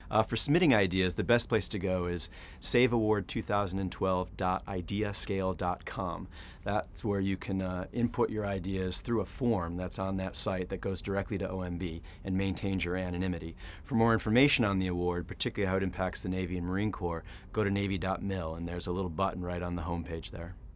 For submitting ideas, the best place to go is saveaward2012.ideascale.com. That's where you can input your ideas through a form that's on that site that goes directly to OMB and maintains your anonymity. For more information on the award, particularly how it impacts the Navy and Marine Corps, go to Navy.mil, and there's a little button right on the homepage there.